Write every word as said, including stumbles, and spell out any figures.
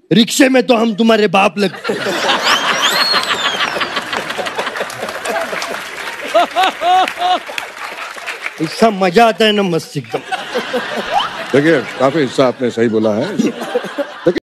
रिक्शे में तो हम तुम्हारे बाप लगते हैं। ऐसा मजा आता है ना मस्त एकदम। देखिए काफी हिस्सा आपने सही बोला है।